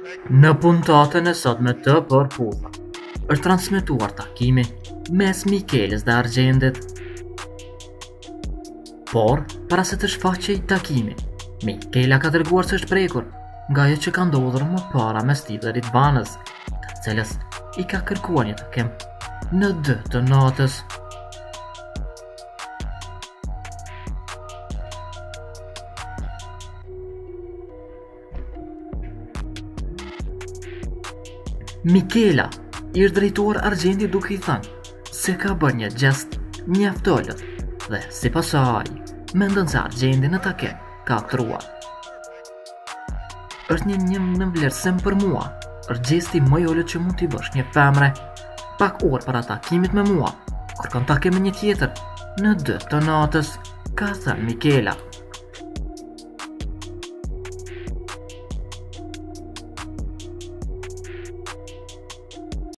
Në puntatën e sotme të Përpulla është transmetuar takimi mes Mikeles dhe Argjendit. Por, para se të shfaqej takimi, Mikela ka dërguar se është prekur nga ajo që ka ndodhur më para mes tij dhe Ridvanës, të cilës i ka kërkuar një takim në 2 të natës. Mikela i është drejtuar Argjendit duke i thënë se ka bërë një gjest mjaftollët dhe sipas saj mendon se Argjendi në takim ka aktruar. Është një në vlerësim për mua, është gjesti më i ulët që mund t'i bësh një femre. Pak orë para takimit me mua, kërkon takim me një tjetër në 2 të natës, ka thënë Mikela.